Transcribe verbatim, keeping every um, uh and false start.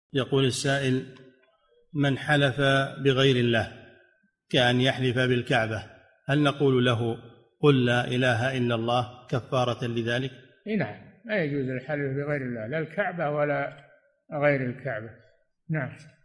يقول السائل: من حلف بغير الله كأن يحلف بالكعبة، هل نقول له قل لا إله إلا الله كفارة لذلك؟ نعم، لا يجوز الحلف بغير الله، لا الكعبة ولا غير الكعبة. نعم.